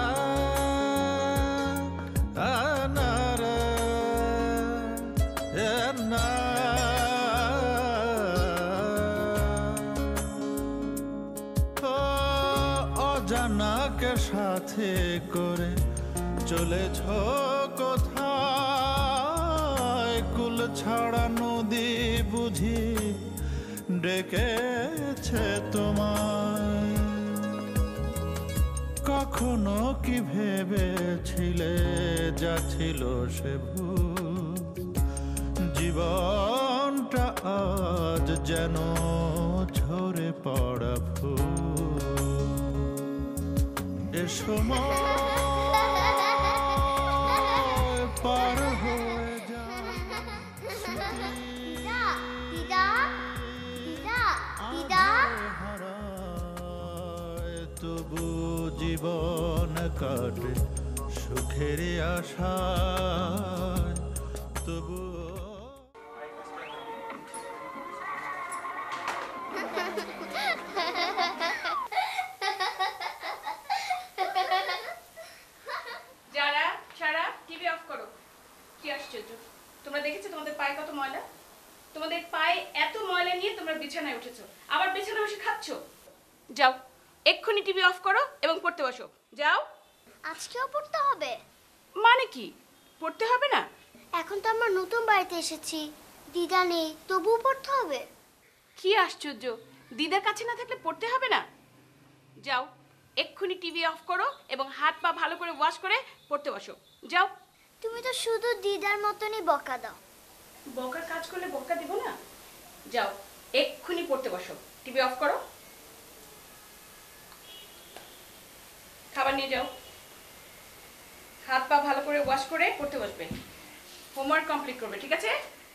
অজানাকে সাথে করে চলেছ কোথায়, কুল ছাড়া নদী বুঝি ডেকেছে তোমায়। কখনো কি ভেবেছিলে যা ছিল সে ভুল, জীবনটা আজ যেন ঝরে পড়া ফুল। এ সময় পার হয়ে যায় তবু জীবন কাটে সুখের আশায়, তবু যারা সারা টিভি অফ করো। কি আশ্চর্য, তোমরা দেখেছো তোমাদের পায়ে কত ময়লা? তোমাদের পায়ে এত ময়লা নিয়ে তোমরা বিছানায় উঠেছো, আবার বিছানায় বসে খাচ্ছো। যাও এক্ষুনি টিভি অফ করো এবং পড়তে বসো, যাও। আজকেও পড়তে হবে? মানে কি পড়তে হবে না? এখন তো আমরা নতুন বাড়িতে এসেছি, দিদা নেই, তবুও পড়তে হবে? কি আশ্চর্য, দিদার কাছে না থাকলে পড়তে হবে না? যাও এক্ষুনি টিভি অফ করো এবং হাত পা ভালো করে ওয়াশ করে পড়তে বসো, যাও। তুমি তো শুধু দিদার মতনই বকা দাও। বকার কাজ করলে বকা দিব না? যাও এক্ষুনি পড়তে বসো, টিভি অফ করো, খাবার নিয়ে যাও, হাত পা ভালো করে ওয়াশ করে পড়তে বসবে, হোমওয়ার্ক কমপ্লিট করবে, ঠিক আছে?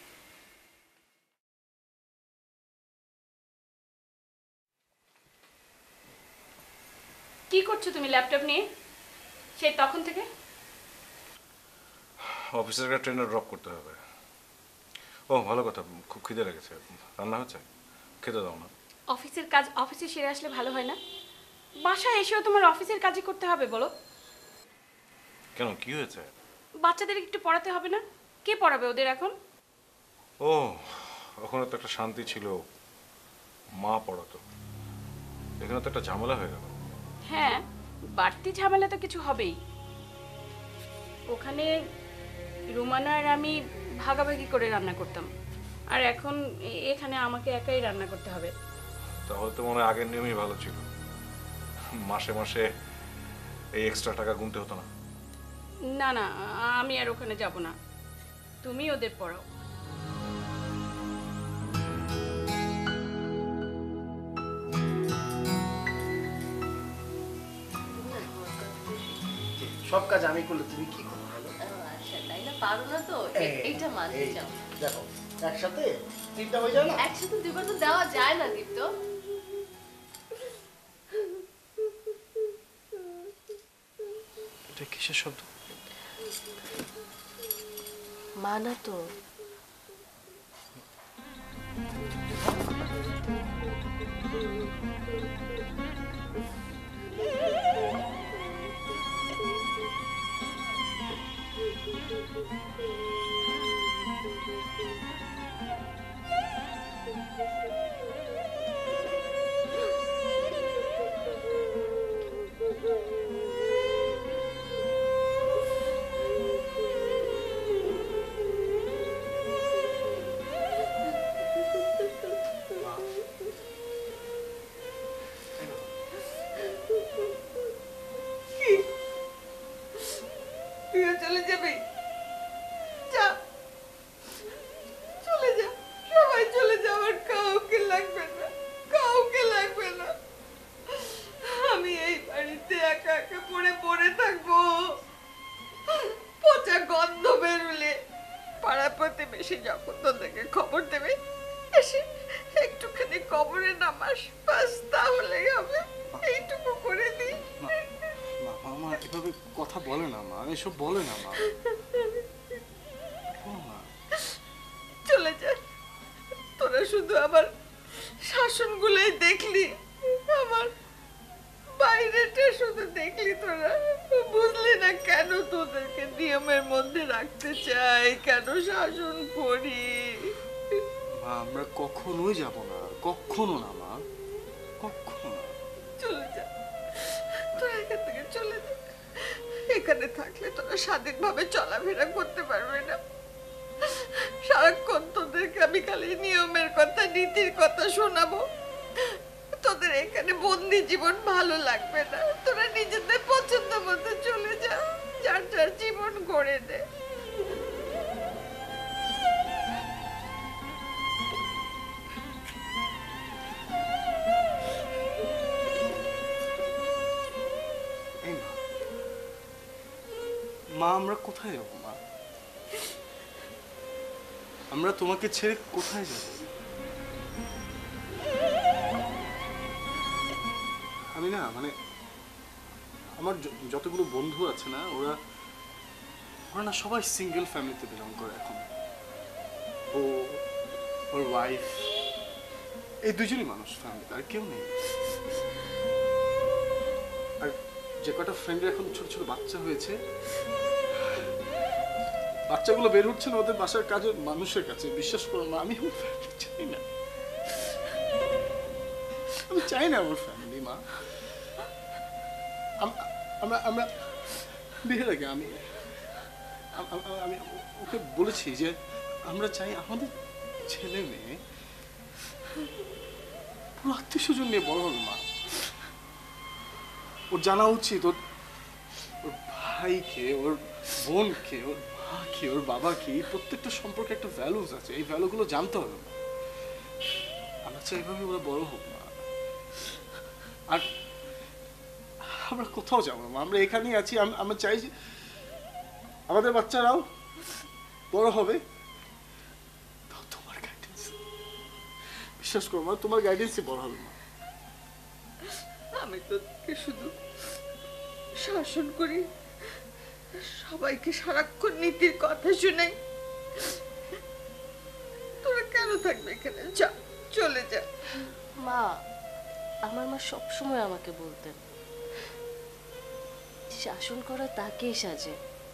কি করছো তুমি ল্যাপটপ নিয়ে সেই তখন থেকে? অফিসের একটা ট্রেনার ড্রপ করতে হবে। ও ভালো কথা, খুব খিদে লেগেছে, রান্না হচ্ছে, খেতে দাও না। অফিসের কাজ অফিসে সেরে আসলে ভালো হয় না? বাসায় এসেও তোমার অফিসের কাজই করতে হবে বলো? কেন কি হয়েছে? বাচ্চাদের একটু পড়াতে হবে না? কে পড়াবে ওদের এখন? ও ওখানে তো একটা শান্তি ছিল, মা পড়াতো, এখানে তো একটা ঝামেলা হয়ে গেল। হ্যাঁ বাড়তি ঝামেলা তো কিছু হবেই। ওখানে রুমানা আর আমি ভাগাভাগি করে রান্না করতাম, আর এখন এ- এখানে আমাকে একাই রান্না করতে হবে। তাহলে তো মনে হয় আগের নিয়মই ভালো ছিল, মাসে মাসে এই এক্সট্রা টাকা গুনতে হতো না। না না, আমি আর ওখানে যাব না, তুমি ওদের পড়াও। সব কাজ আমি করলে তুমি কি করো বলো? আচ্ছা তাই না, পারো না তো এ- এইটা মানতে এই, চাও। দেখো একসাথে তিনটা হয়ে যায় না? একসাথে দুবার তো দেওয়া যায় না দীপ্ত। এটা কিসের শব্দ? মানা তো। তুইও চলে যাবি? যা, চলে যা, সবাই চলে যা, আমার কাউকে লাগবে না, কাউকে লাগবে না। আমি এই বাড়িতে একা একা পড়ে পড়ে থাকবো। পচা গন্ধ বেরুলে পাড়া প্রতিবেশী যখন তোদেরকে খবর দেবে, এসে একটুখানি কবরে নামাস, বাস তাহলে হবে। এইটুকু করে দিই। মা মা এভাবে কথা বলে না মা, এসব বলে না মা। চলে যা, তোরা শুধু আমার শাসনগুলোই দেখলি, আমার বাইরেটা শুধু দেখলি, তোরা বুঝলি না কেন তোদেরকে নিয়মের মধ্যে রাখতে চাই, কেন শাসন করি। মা আমরা কখনোই যাব না, কখনো না মা, কখনো না। চলে যা, তোরা এখান থেকে চলে যা। এখানে থাকলে তোরা স্বাধীনভাবে চলাফেরা করতে পারবে না। সারাক্ষণ তোদেরকে আমি খালি নিয়মের কথা, নীতির কথা শোনাবো। তোদের এখানে বন্দি জীবন ভালো লাগবে না। তোরা নিজেদের পছন্দ মতো চলে যা, যার যার জীবন গড়ে নে। এই মা, মা আমরা কোথায় যাবো মা? আমরা তোমাকে ছেড়ে কোথায় যাব? আমি না মানে আমার য- যতগুলো বন্ধু আছে না, ওরা ওরা না সবাই সিঙ্গেল ফ্যামিলিতে বিলং করে এখন। ও, ওর ওয়াইফ, এই দুজনই মানুষ ফ্যামিলিতে, আর কেউ নেই। আর যে কটা ফ্রেন্ডের এখন ছোট ছোট বাচ্চা হয়েছে, বাচ্চাগুলো বের হচ্ছে না ওদের বাসার কাজের মানুষের কাছে। বিশ্বাস করো না, আমি আমার ফ্যামিলি চাই না, আমি চাই না আমার ফ্যামিলি মা। আম- আমরা আমরা বিয়ের আগে আমি আম- আম- আমি ওকে বলেছি যে আমরা চাই আমাদের ছেলে মেয়ে পুরো আত্মীয় স্বজন নিয়ে বড় হবে মা। ওর জানা উচিত ওর ওর ভাইকে, ওর বোনকে, ওর মাকে, ওর বাবাকে, প্রত্যেকটা সম্পর্কে একটা ভ্যালুস আছে। এই ভ্যালুগুলো জানতে হবে মা। আমরা চাই এইভাবে ওরা বড় হোক মা। আর আমরা কোথাও যাবো না মা, আমরা এখানেই আছি। আম- আমরা চাই যে আমাদের বাচ্চারাও বড় হবে তাও তোমার গাইডেন্স। বিশ্বাস করো মা, তোমার গাইডেন্সে বড় হবে মা। আমি তোকে শুধু শাসন করি, সবাইকে সারাক্ষণ নীতির কথা শুনাই। তোরা কেন থাকবে এখানে? যা, চলে যা। মা, আমার মা সবসময় আমাকে বলতেন শাসন করা তাকেই সাজে,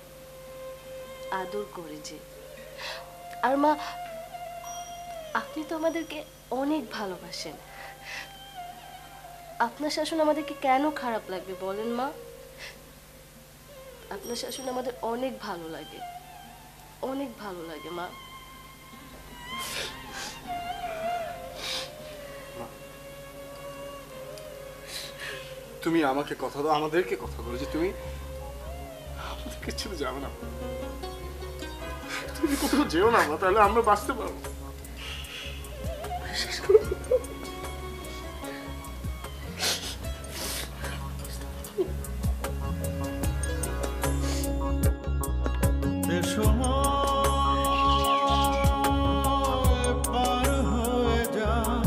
আদর করে যে। আর মা, আপনি তো আমাদেরকে অনেক ভালোবাসেন, আপনার শাসন আমাদেরকে কেন খারাপ লাগবে বলেন মা? আপনার শাসন আমাদের অনেক ভালো লাগে, অনেক ভালো লাগে মা। তুমি আমাকে কথা দাও, আমাদেরকে কথা দাও যে তুমি আমাদেরকে ছেড়ে যাবে না। তুমি কোথাও যেও না, তাহলে আমরা বাঁচতে পারবো। বিশেষ করে সময় পার হয়ে যায়,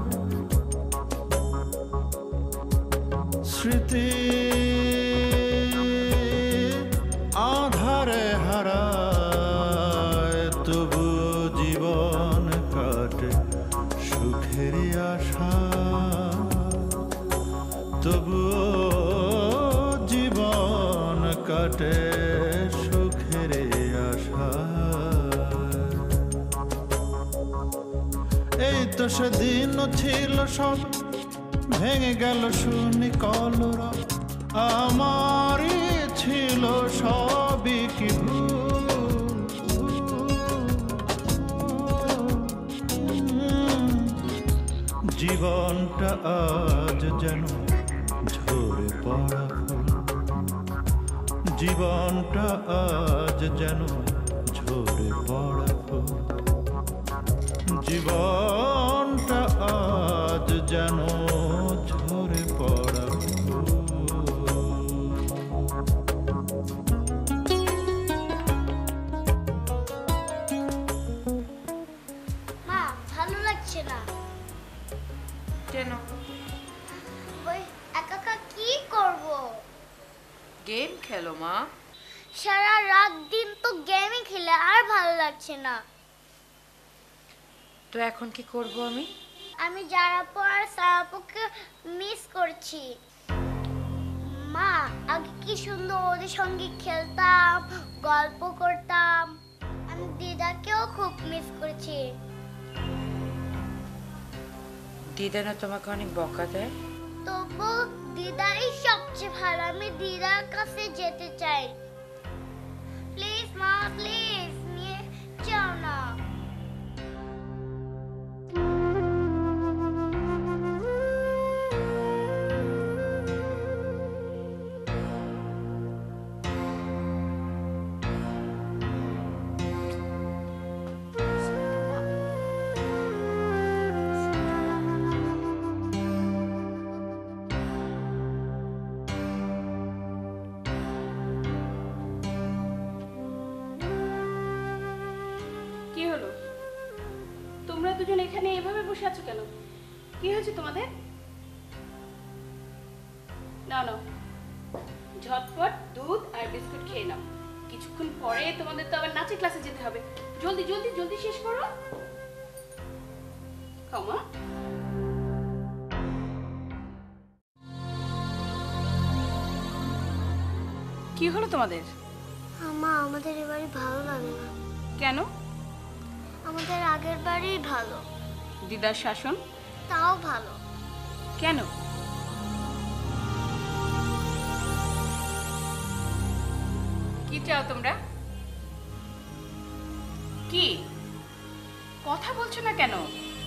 স্মৃতি আধারে হারায়, তবু জীবন কাটে সুখের আশা, তবু জীবন কাটে সুখের আশা। এই তো সেদিন ছিল সব, ভেঙে গেল শুনি কলরব, আমারই ছিল সবই কি জীবনটা আজ যেন ঝরে পড়া ফুল, জীবনটা আজ যেন ঝরে পড়া ফুল, জীবনটা আজ যেন ঝরে পড়া ফুল। মা ভালো লাগছে না। কেন? ওই একা একা কি করব? গেম খেলো মা। সারা রাত দিন তো গেমই খেলে, আর ভালো লাগছে না। তো এখন কি করব আমি? আমি যারাপু আর সারাপুকে মিস করছি। মা আগে কি সুন্দর ওদের সঙ্গে খেলতাম, গল্প করতাম। আমি দিদাকেও খুব মিস করছি। দিদা না তোমাকে অনেক বকা দেয়? তবু দিদাই সবচেয়ে ভালো। আমি দিদার কাছে যেতে চাই। প্লিজ মা, প্লিজ নিয়ে যাও না। কি হলো? তোমরা দুজন এখানে এভাবে বসে আছো কেন? কি হয়েছে তোমাদের? নাও নাও, ঝটপট দুধ আর বিস্কুট খেয়ে নাও। কিছুক্ষণ পরে তোমাদের তো আবার নাচের ক্লাসে যেতে হবে। জলদি জলদি জলদি শেষ করো। খাও মা। কি হলো তোমাদের? মা আমাদের এবারে ভালো লাগে না। কেন? আমাদের আগের বাড়ি ভালো। দিদার শাসন? তাও ভালো। কেন? কি চাও তোমরা? কি কথা বলছো না কেন?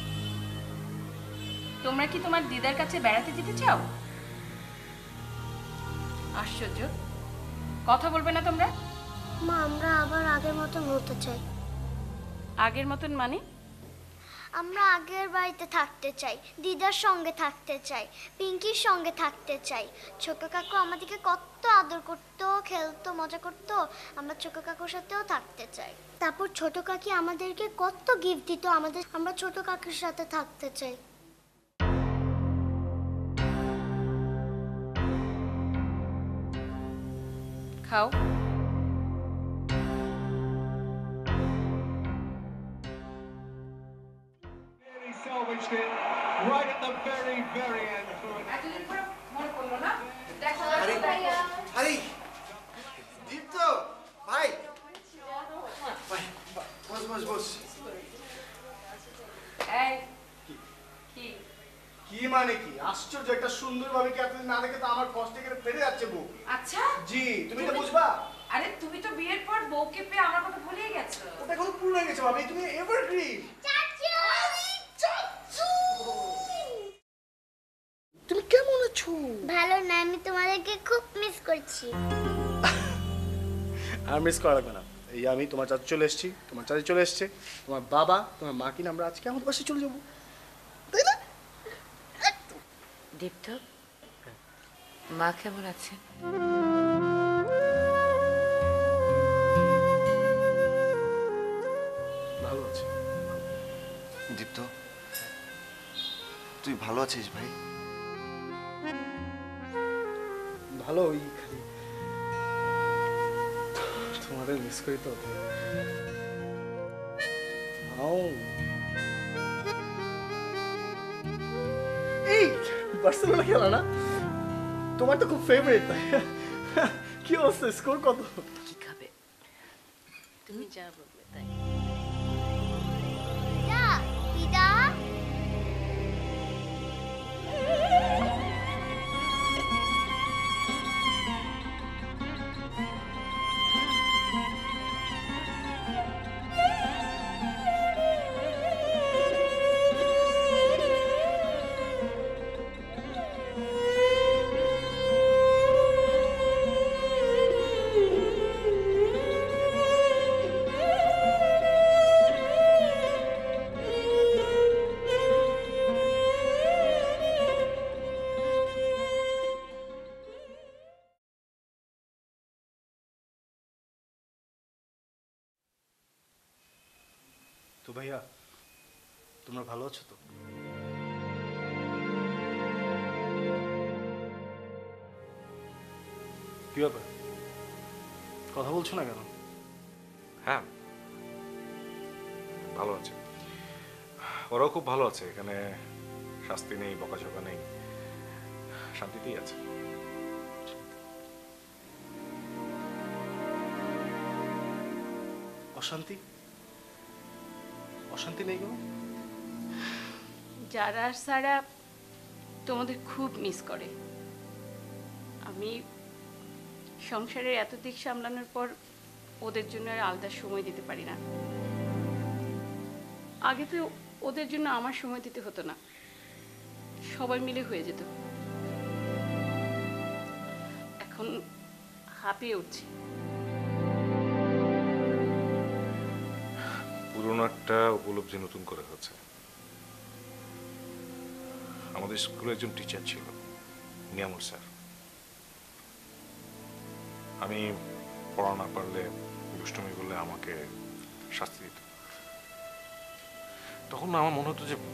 তোমরা কি তোমার দিদার কাছে বেড়াতে যেতে চাও? আশ্চর্য, কথা বলবে না তোমরা? মা আমরা আবার আগের মতন হতে চাই। আগের মতন মানে? আমরা আগের বাড়িতে থাকতে চাই, দিদার সঙ্গে থাকতে চাই, পিঙ্কির সঙ্গে থাকতে চাই। ছোট কাকু আমাদেরকে কত আদর করতো, খেলতো, মজা করতো। আমরা ছোট কাকুর সাথেও থাকতে চাই। তারপর ছোট কাকি আমাদেরকে কত গিফট দিত, আমাদের আমরা ছোট কাকুর সাথে থাকতে চাই। খাও। Salvaged it right at the very, very end. আরে আরে দীপ্ত ভাই ভাই বস বস বস। এই কি কি মানে কি? আশ্চর্য, একটা সুন্দর ভাবে কি এতদিন না দেখে তো আমার কষ্টে করে ফেলে যাচ্ছে বউ। আচ্ছা জি, তুমি তো বুঝবা। আরে তুমি তো বিয়ের পর বউকে পেয়ে আমার কথা ভুলেই গেছো। ওটা এখন পুরো হয়ে গেছে ভাবি, তুমি এভারগ্রিন। চাচু তুমি কেমন আছো? ভালো বলো না, আমি তোমাদেরকে খুব মিস করছি। আর মিস করা লাগবে না, এই আমি তোমার চাচু চলে এসেছি, তোমার চাচি চলে এসছে, তোমার বাবা, তোমার মা কিনা আমরা আজকে আমাদের বাসায় চলে যাবো, তাই না? দীপ্ত, মা কেমন আছে? ভালো আছে। দীপ্ত, তুই ভালো আছিস ভাই? ভালো, ওই খালি তোমাদের মিস করি তো। এই বার্সেলোনা খেলা না, তোমার তো খুব ফেভারিট, তাই কি অবস্থা, স্কোর কত? কি খাবে? তুমি যা বলবে তাই। দিদা, দিদা, তো ভাইয়া, তোমরা ভালো আছো তো? কি ব্যাপার, কথা বলছো না কেন? হ্যাঁ, ভালো আছে, ওরাও খুব ভালো আছে। এখানে শাস্তি নেই, বকাঝকা নেই, শান্তিতেই আছে। অশান্তি? অশান্তি নেই কোনো? যারা সারা তোমাদের খুব মিস করে। আমি সংসারের এত দিক সামলানোর পর ওদের জন্য আর আলাদা সময় দিতে পারি না। আগে তো ওদের জন্য আমার সময় দিতে হতো না, সবাই মিলে হয়ে যেত। এখন হাঁপিয়ে উঠছি। পুরোনো একটা উপলব্ধি নতুন করে হচ্ছে। আমাদের স্কুলে একজন টিচার ছিল, নিয়ামুর স্যার। আমি পড়া না পারলে, দুষ্টুমি করলে আমাকে শাস্তি দিত। তখন না আমার মনে হতো যে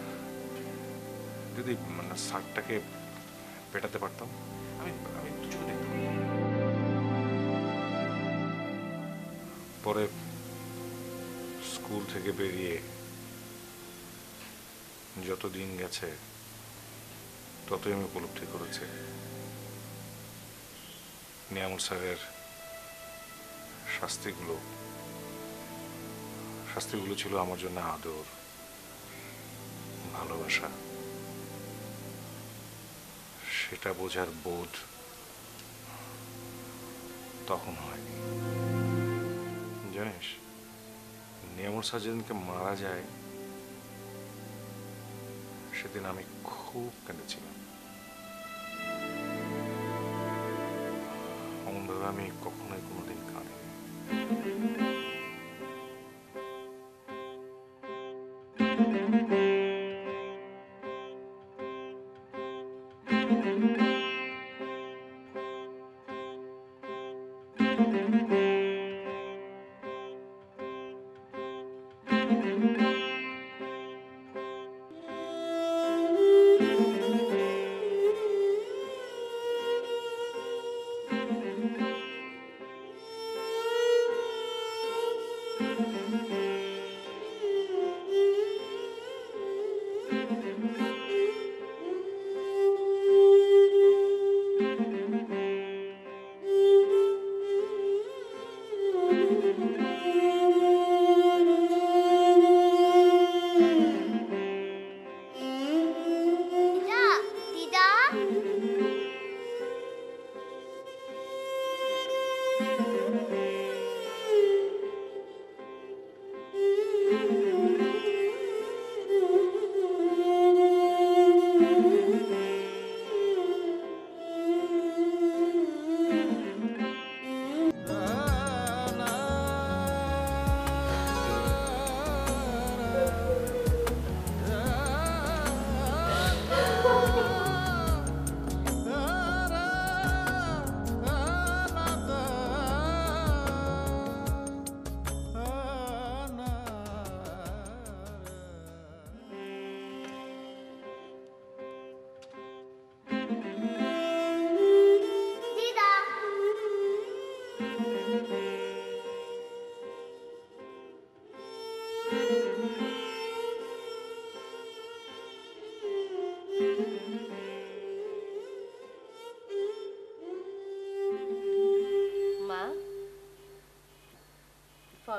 যদি মানে স্যারটাকে পেটাতে পারতাম, আমি আমি দু চোখে দেখতাম। পরে স্কুল থেকে বেরিয়ে যত দিন গেছে ততই আমি উপলব্ধি করেছি নিয়ামুল স্যারের শাস্তিগুলো শাস্তিগুলো ছিল আমার জন্য আদর, ভালোবাসা। সেটা বোঝার বোধ তখন হয়নি। জানিস, নিয়ামুল স্যার যেদিনকে মারা যায় সেদিন আমি খুব কেঁদেছিলাম। এমনভাবে আমি কখনোই কোনোদিন কাঁদিনি।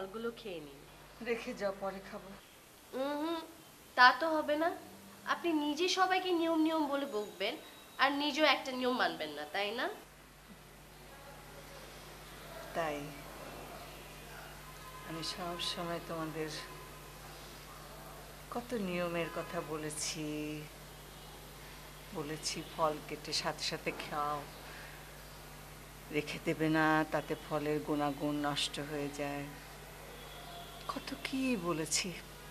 ফলগুলো খেয়ে নিন। রেখে যাও, পরে খাবো। হুম, তা তো হবে না। আপনি নিজে সবাইকে নিয়ম নিয়ম বলে বকবেন আর নিজেও একটা নিয়ম মানবেন না, তাই না? তাই আমি সব সময় তোমাদের কত নিয়মের কথা বলেছি বলেছি ফল কেটে সাথে সাথে খাও, রেখে দেবে না, তাতে ফলের গুণাগুণ নষ্ট হয়ে যায়, কত কি বলেছি।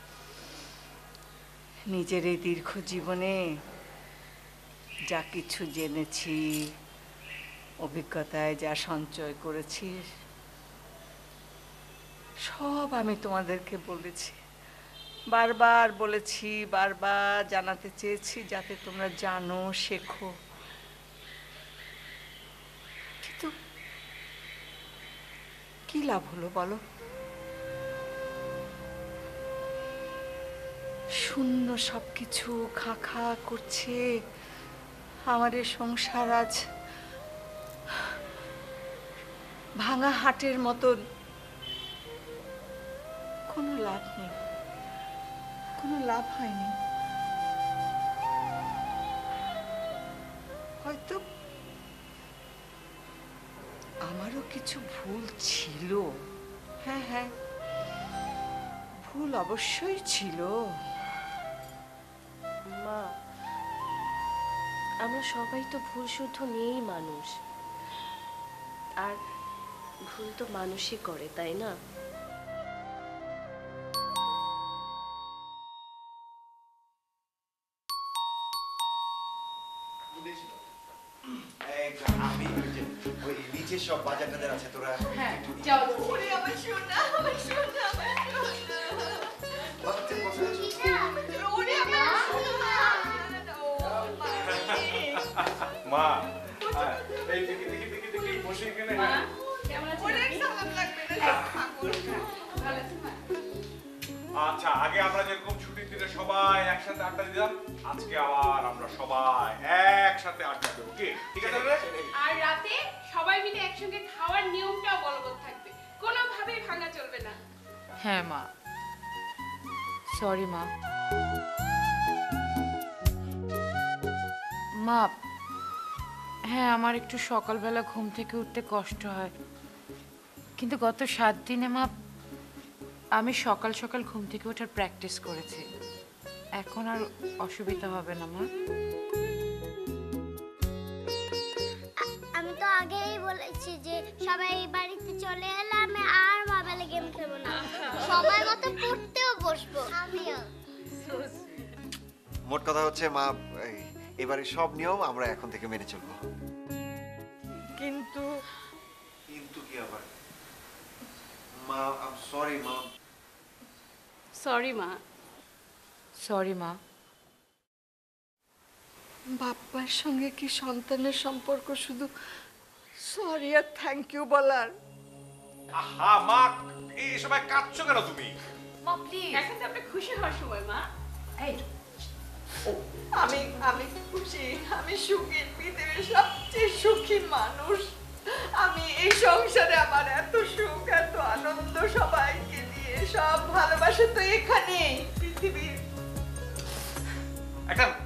নিজের এই দীর্ঘ জীবনে যা কিছু জেনেছি, অভিজ্ঞতায় যা সঞ্চয় করেছি, সব আমি তোমাদেরকে বলেছি, বারবার বলেছি, বারবার জানাতে চেয়েছি যাতে তোমরা জানো, শেখো। কিন্তু কি লাভ হলো বলো? শূন্য সবকিছু, খা খা করছে আমার এই সংসার আজ ভাঙা হাটের মতন। কোনো লাভ নেই, কোনো লাভ হয়নি। হয়তো আমারও কিছু ভুল ছিল, হ্যাঁ হ্যাঁ ভুল অবশ্যই ছিল। মা, আমরা সবাই তো ভুল শুদ্ধ নিয়েই মানুষ, আর ভুল তো মানুষই করে, তাই না? আমি ওই নিচে সব বাজার টাজার আছে, তোরা হ্যাঁ চল। ওরে আমার সোনা, আমার সোনা, আমার সোনা। ওরে আমার সোনা। মা এই দেখি দেখি দেখি দেখি বসে এখানে। কেমন আছেন? অনেক সালাম লাগবে না ঠাকুর। ভালো আছেন মা? আচ্ছা, আগে আমরা যেরকম ছুটির দিনে সবাই একসাথে আড্ডা দিতাম, আজকে আবার আমরা সবাই একসাথে আড্ডা দেবো, কি ঠিক আছে? আর রাতে সবাই মিলে একসঙ্গে খাওয়ার নিয়মটাও বলবৎ থাকবে, কোনোভাবেই ভাঙা চলবে না। হ্যাঁ মা, সরি মা। মা, হ্যাঁ আমার একটু সকালবেলা ঘুম থেকে উঠতে কষ্ট হয়, কিন্তু গত সাত দিনে মা আমি সকাল সকাল ঘুম থেকে ওঠার প্র্যাকটিস করেছি, এখন আর অসুবিধা হবে না মা। আমি তো আগেই বলেছি যে সবাই এই বাড়িতে চলে এলে আমি আর মোবাইলে গেম খেলবো না, সবাই মতো পড়তেও বসবো। আমিও। মোট কথা হচ্ছে মা, এবারে সব নিয়ম আমরা এখন থেকে মেনে চলবো। কিন্তু কিন্তু কি আবার মা? আই এম সরি মা। সরি মা। সরি মা। বাপ্পার সঙ্গে কি সন্তানের সম্পর্ক শুধু সরি আর থ্যাংক ইউ বলার? আহা মা, এই সময় কাঁদছো কেন তুমি? মা প্লিজ, এখন তো আপনি খুশি হওয়ার সময় মা। এই আমি আমি খুশি, আমি সুখী, পৃথিবীর সবচেয়ে সুখী মানুষ আমি। এই সংসারে আমার এত সুখ, এত আনন্দ, সবাইকে নিয়ে সব ভালোবাসা তো এখানেই পৃথিবীর। একটা